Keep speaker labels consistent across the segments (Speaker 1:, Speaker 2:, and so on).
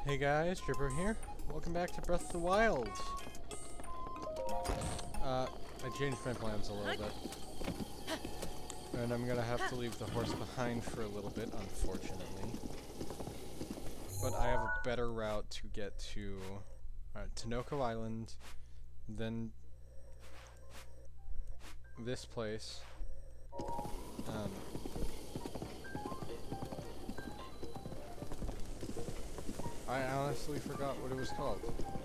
Speaker 1: Hey guys, Dripper here. Welcome back to Breath of the Wild. I changed my plans a little bit. And I'm gonna have to leave the horse behind for a little bit, unfortunately. But I have a better route to get to Noko Island, then this place. I honestly forgot what it was called.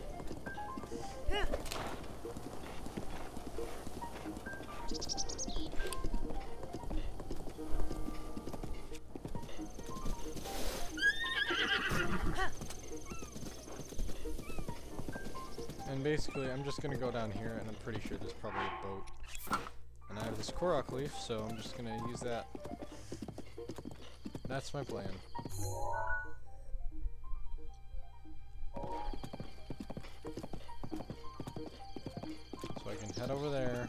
Speaker 1: And basically, I'm just gonna go down here, and I'm pretty sure there's probably a boat. And I have this Korok leaf, so I'm just gonna use that. That's my plan. So I can head over there.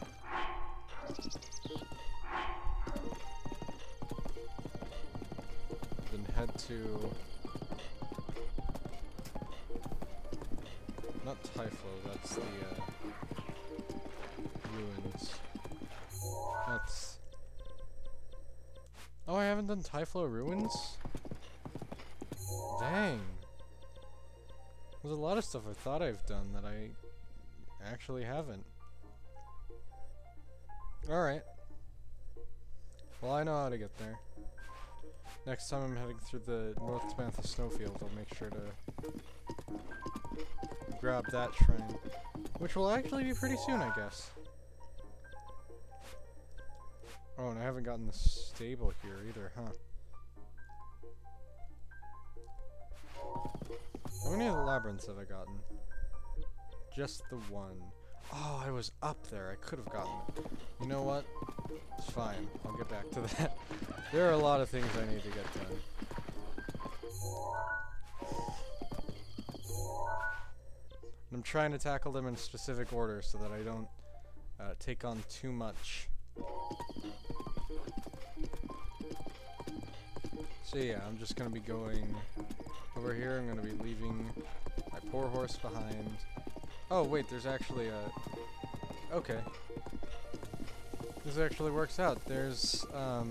Speaker 1: Then head to... not Typhlo, that's the ruins. That's... oh, I haven't done Typhlo ruins? Dang. There's a lot of stuff I thought I've done that I actually haven't. Alright. Well, I know how to get there. Next time I'm heading through the North Tabantha Snowfield, I'll make sure to grab that shrine. Which will actually be pretty soon, I guess. Oh, and I haven't gotten the stable here either, huh? How many of the labyrinths have I gotten? Just the one. Oh, I was up there. I could have gotten it. You know what? It's fine. I'll get back to that. There are a lot of things I need to get done. And I'm trying to tackle them in specific order so that I don't take on too much. So yeah, I'm just going to be going over here. I'm going to be leaving my poor horse behind. Oh wait, there's actually a... okay. This actually works out. There's,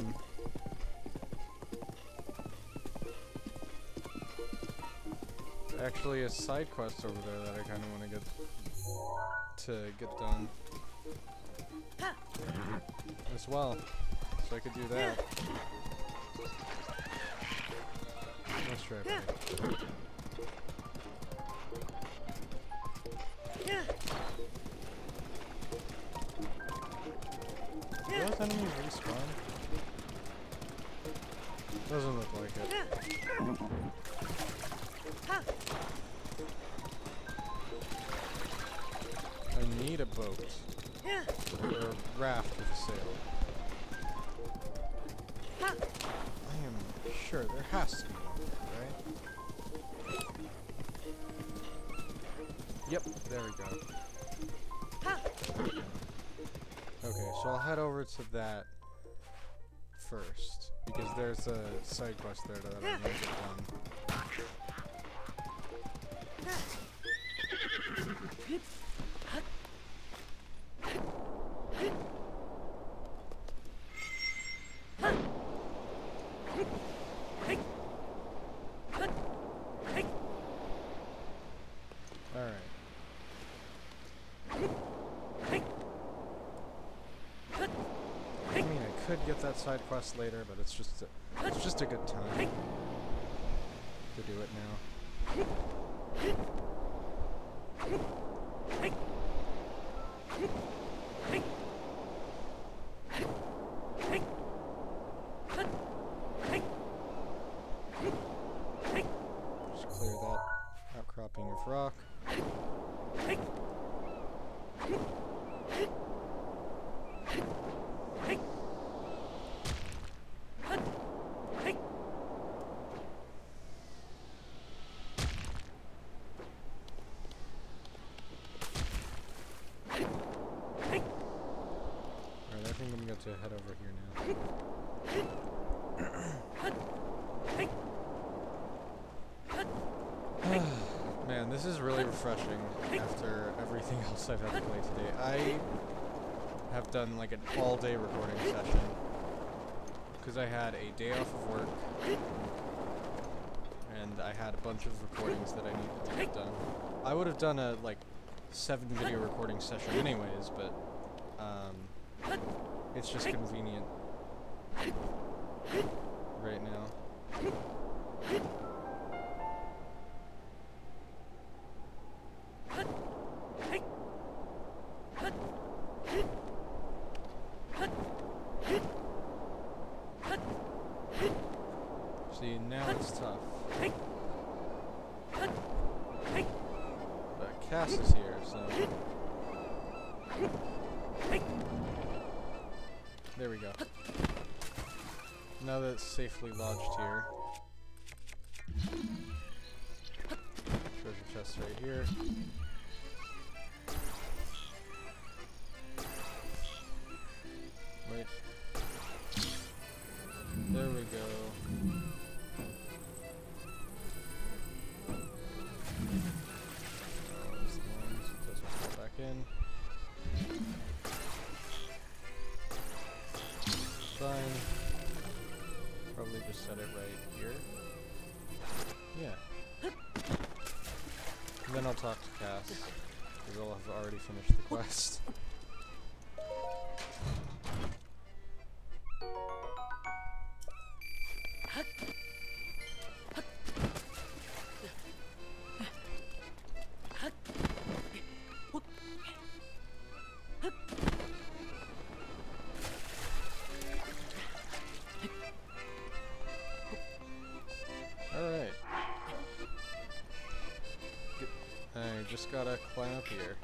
Speaker 1: actually a side quest over there that I kind of want to get done as well, so I could do that. Let's try it. Do those enemies respawn? Doesn't look like it. I need a boat. Or a raft with a sail. I am sure there has to be one, right? Yep, there we go. Okay, so I'll head over to that first, because there's a side quest there that I want to get done. Alright. I mean, I could get that side quest later, but it's just a good time to do it now. Just clear that outcropping of rock. Alright, I think I'm going to head over here now. This is really refreshing after everything else I've had to play today. I have done like an all-day recording session because I had a day off of work and I had a bunch of recordings that I needed to get done. I would have done a like 7-video recording session anyways, but it's just convenient right now. See, now it's tough. But Cass is here, so... There we go. Now that it's safely lodged here. Treasure chest right here. Wait. There we go. Back in. Fine. Probably just set it right here. Yeah. And then I'll talk to Cass, because I'll have already finished the quest. Alright. I just gotta climb up here.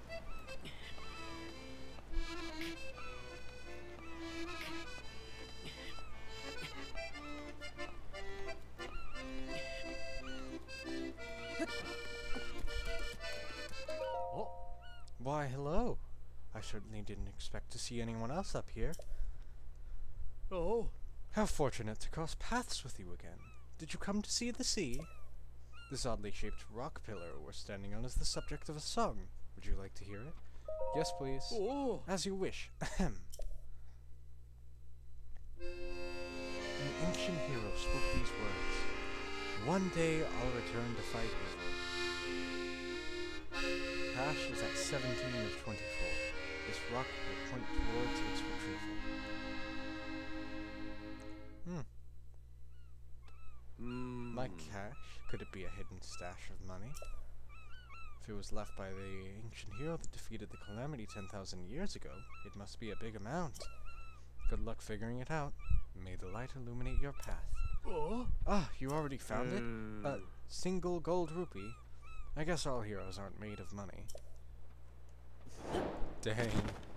Speaker 1: Oh. Why, hello. I certainly didn't expect to see anyone else up here.
Speaker 2: Oh.
Speaker 1: How fortunate to cross paths with you again. Did you come to see the sea? This oddly shaped rock pillar we're standing on is the subject of a song. Would you like to hear it? Yes, please.
Speaker 2: Oh.
Speaker 1: As you wish. Ahem. An ancient hero spoke these words. One day I'll return to fight evil. Ash is at 17 of 24. This rock will point towards its retrieval. My cash? Could it be a hidden stash of money? If it was left by the ancient hero that defeated the Calamity 10,000 years ago, it must be a big amount. Good luck figuring it out. May the light illuminate your path.
Speaker 2: Oh.
Speaker 1: Ah, you already found it? A single gold rupee? I guess all heroes aren't made of money. Dang.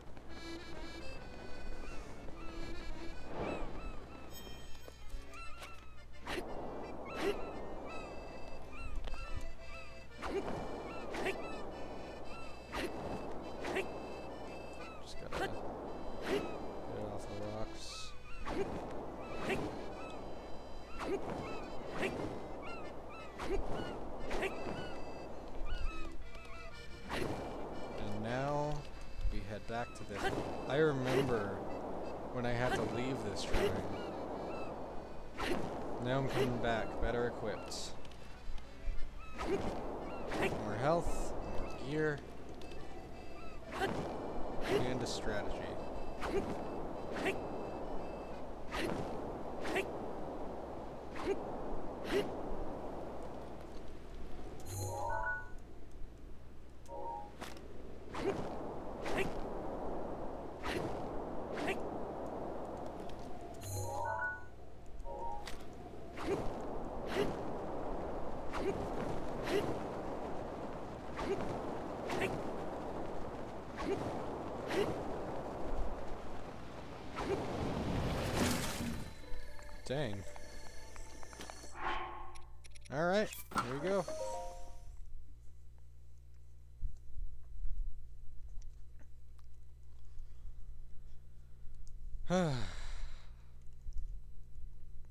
Speaker 1: Just gotta get it off the rocks. And now we head back to this. I remember when I had to leave this shrine. Now I'm coming back, better equipped. More health, more gear, and a strategy. Dang. Alright, here we go.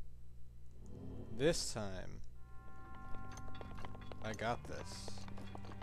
Speaker 1: This time, I got this.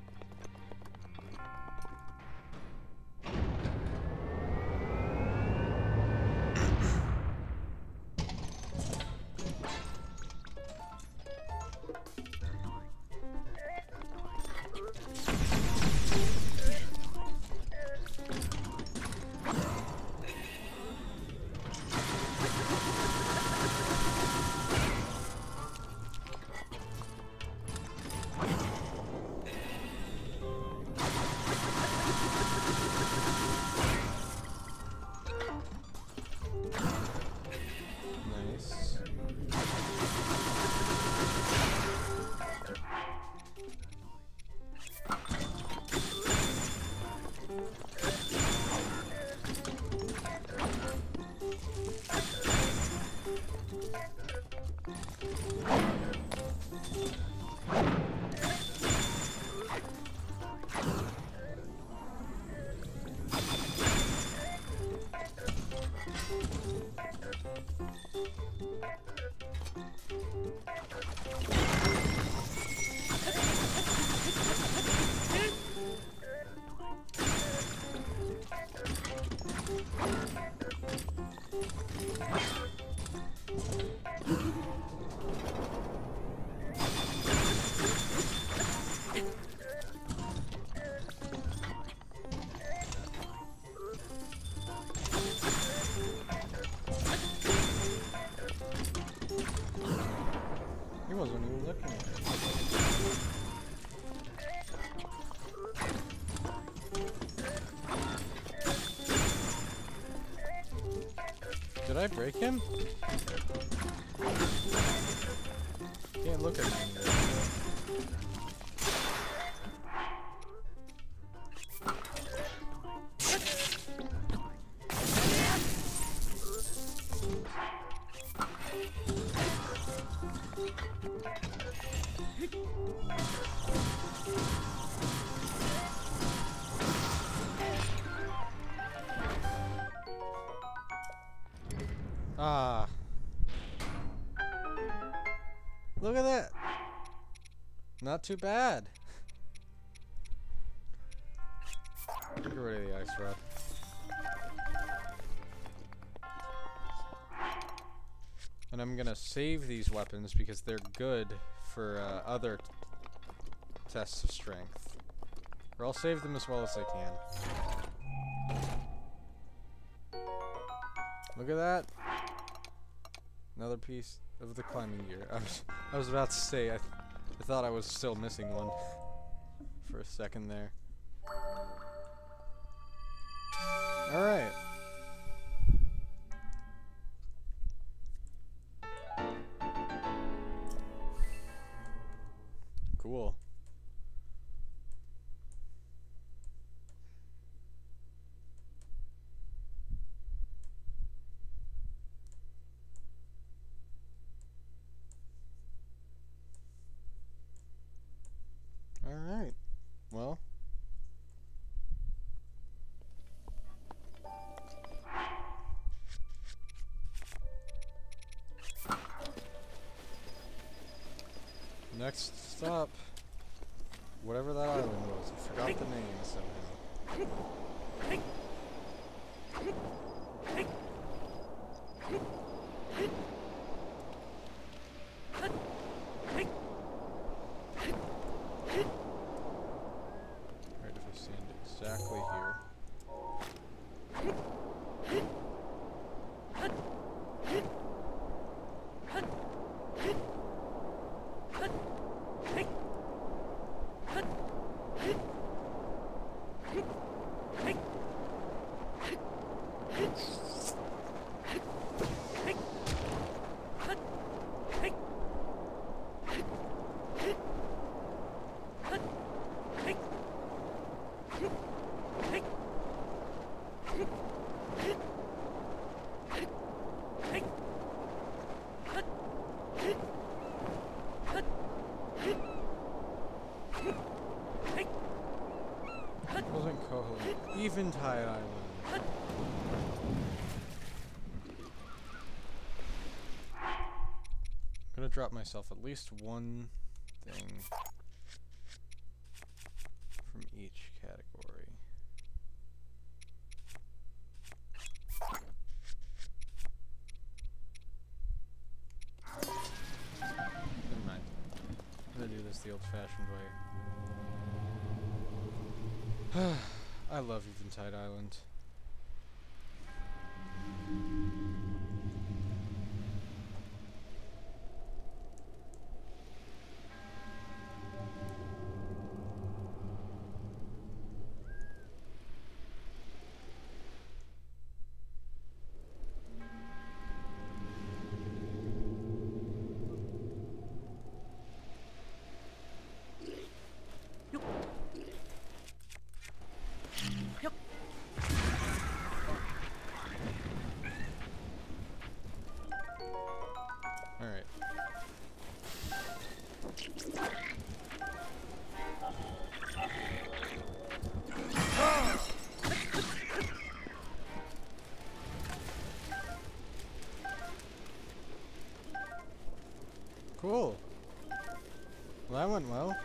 Speaker 1: I break him? Can't look at him yet. Ah. Look at that. Not too bad. Get rid of the ice rod. And I'm gonna save these weapons because they're good for other tests of strength. Or I'll save them as well as I can. Look at that. Another piece of the climbing gear. I was about to say, I thought I was still missing one for a second there. Alright. Cool. Alright. Well. Next stop. Whatever that island was. I forgot the name somehow. Right, if I stand exactly here. Wasn't Koho. Eventide Island. I'm gonna drop myself at least one thing from each category. Never mind. I'm gonna do this the old-fashioned way. I love Eventide Island. Alright. Cool. Well, that went well.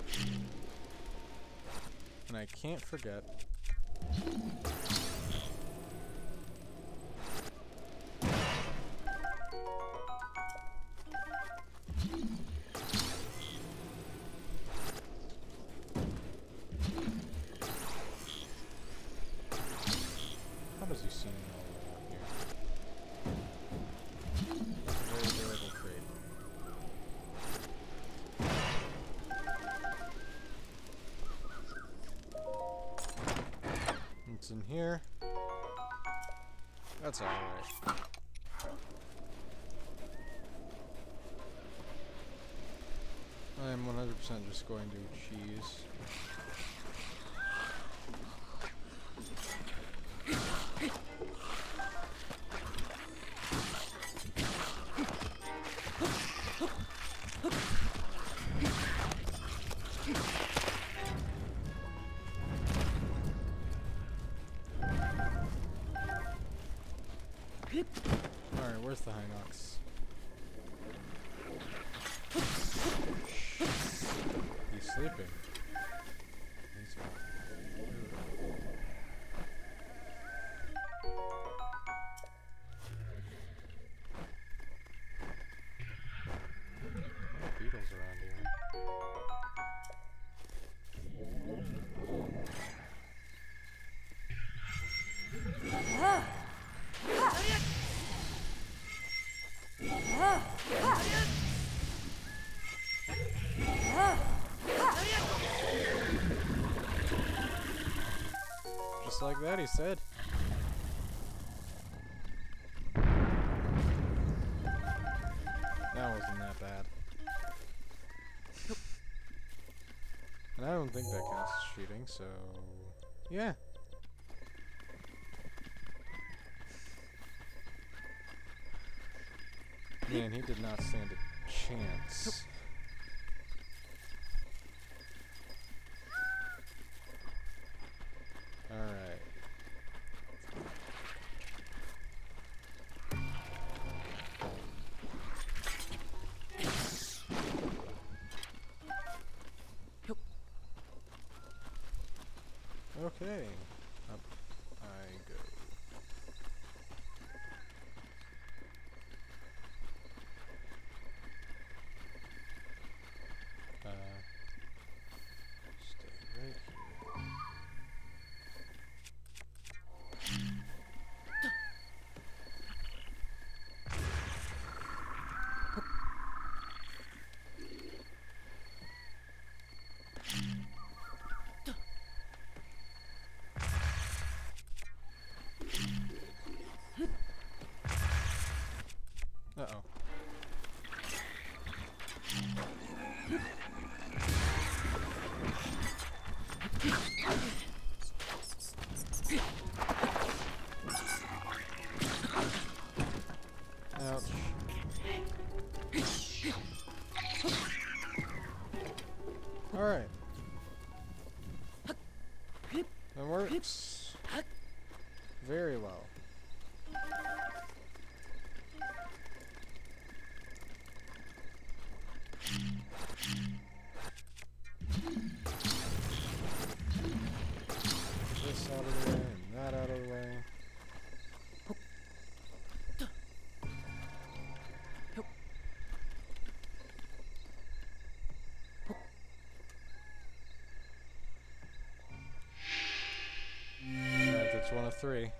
Speaker 1: And I can't forget. How does he see me all the way up here? Very durable trade. It's in here. That's alright. I'm 100% just going to cheese. Alright, where's the Hinox? He's sleeping. He's beetles around here. Just like that, he said. That wasn't that bad. And I don't think that counts as cheating, so... yeah. Man, he did not stand a chance. Alright. Okay. Up I go. Stay right here. Uh-oh. Ouch. Alright. That works very well. This out of the way and that out of the way. Alright, that's one of three.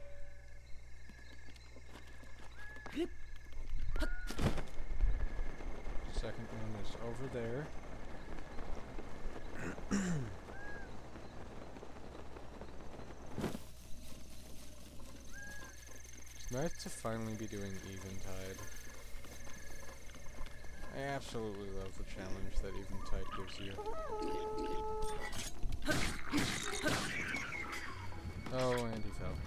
Speaker 1: Second one is over there. It's nice to finally be doing Eventide. I absolutely love the challenge that Eventide gives you. Oh, and he fell.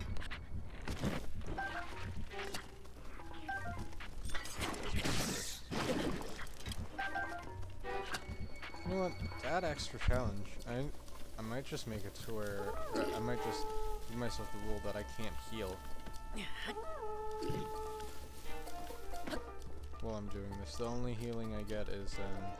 Speaker 1: You know what? To add extra challenge, I might just make it to where I might just give myself the rule that I can't heal while I'm doing this. The only healing I get is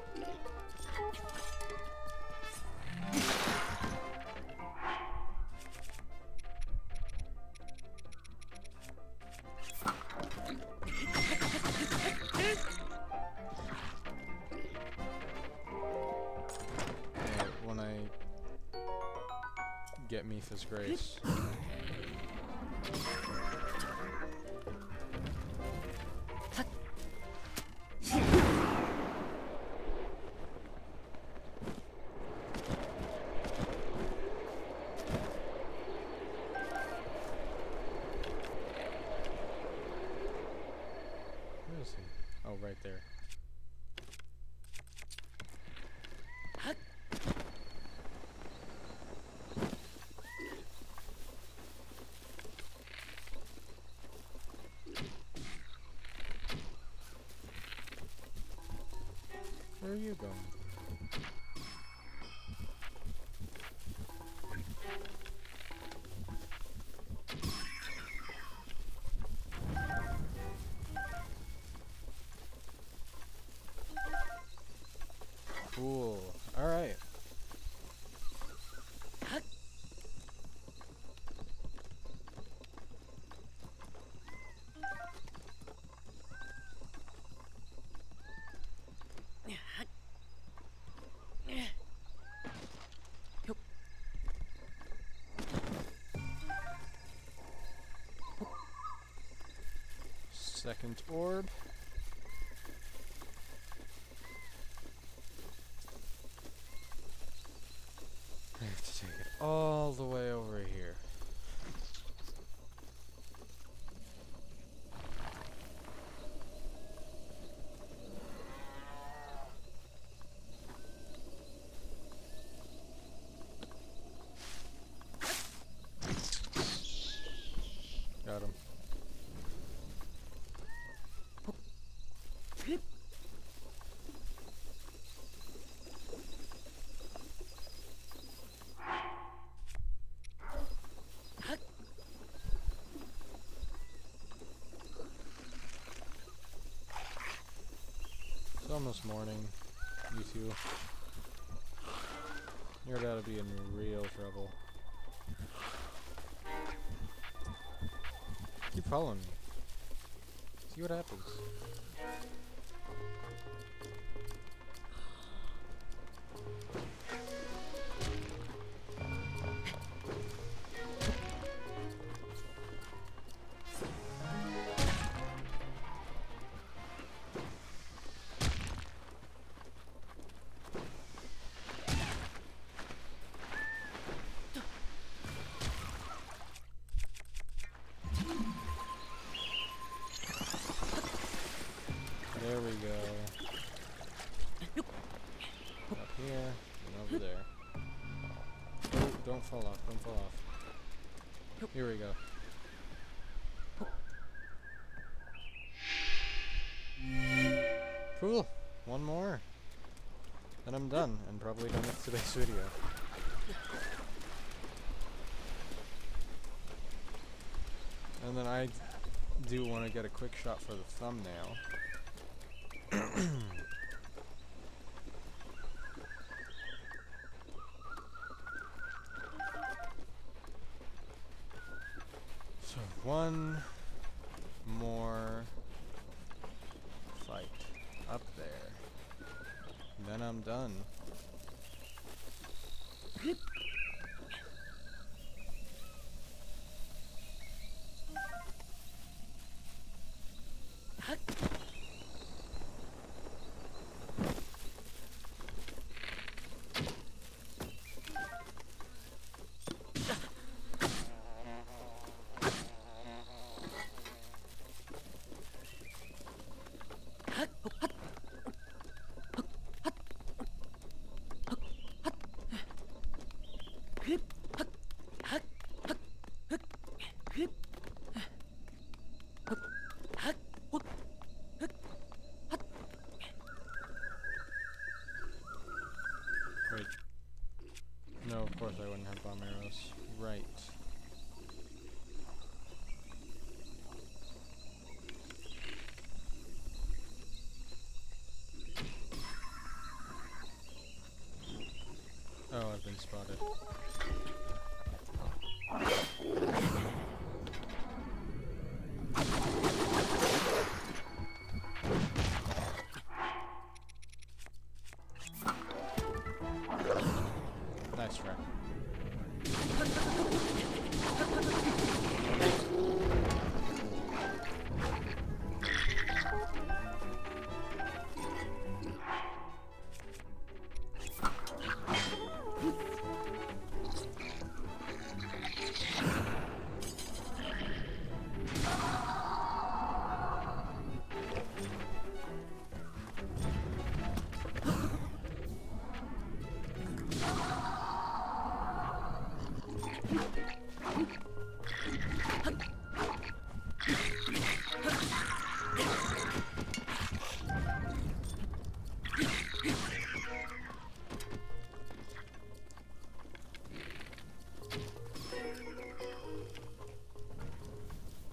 Speaker 1: when I get Mipha's Grace. Where is he? Oh, right there. Where are you going? Cool. Alright. Second orb. I have to take it all the way over here. Got him. It's almost morning, you two. You're about to be in real trouble. Keep following me. See what happens. There we go. Up here and over there. Oh, don't fall off, don't fall off. Here we go. Cool. One more. And I'm done, and probably done with today's video. And then I do want to get a quick shot for the thumbnail. So one more fight up there, then I'm done. Wait. No, of course I wouldn't have bomb arrows. Right. Oh, I've been spotted. Nice try.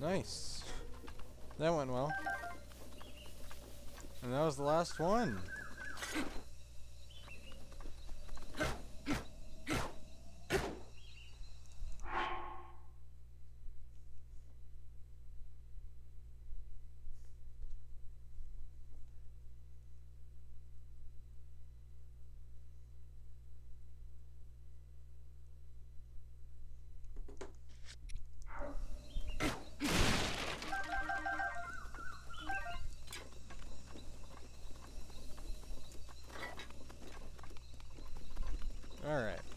Speaker 1: Nice. That went well. And that was the last one. Alright.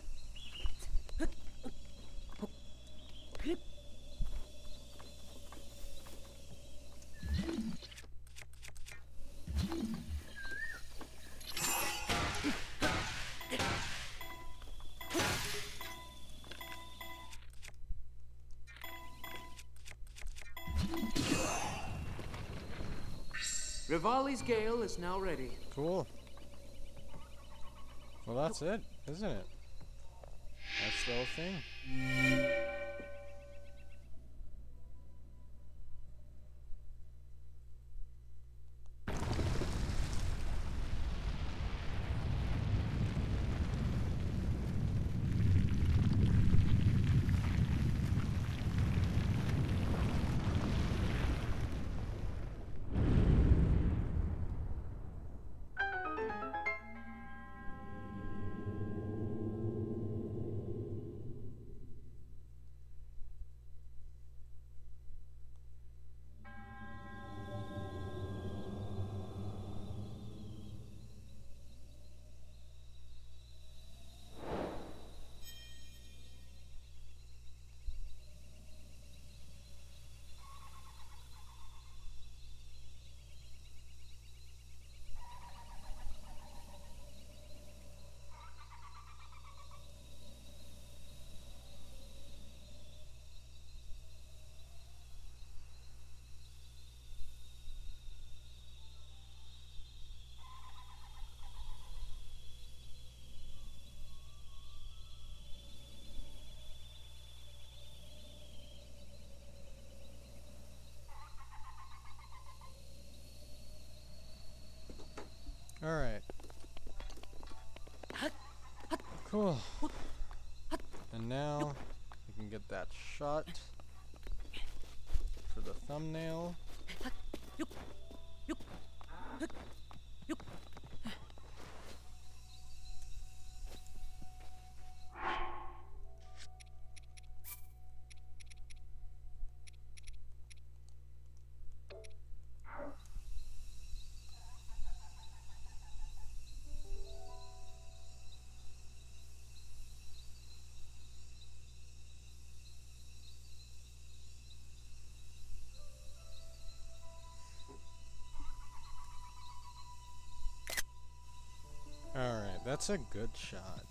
Speaker 3: Rivali's Gale is now ready.
Speaker 1: Cool. Well, that's it, isn't it? That's the whole thing. Alright. Cool. And now we can get that shot for the thumbnail. Alright, that's a good shot.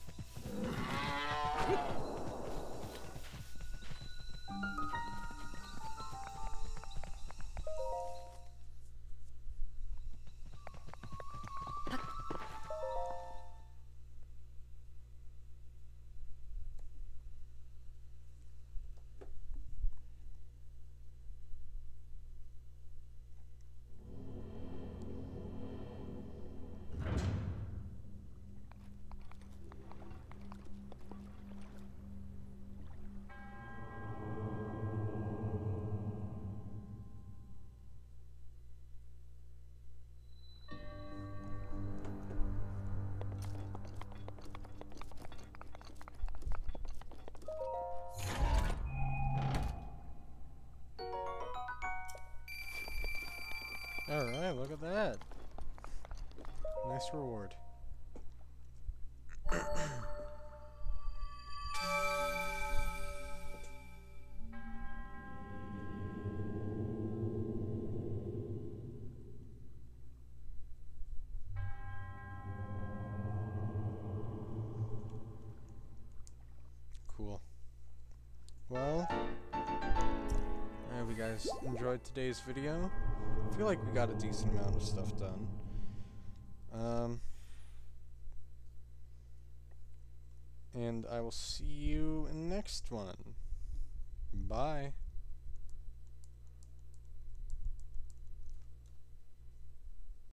Speaker 1: Alright, look at that. Nice reward. Cool. Well, I hope you guys enjoyed today's video. I feel like we got a decent amount of stuff done. And I will see you in the next one. Bye.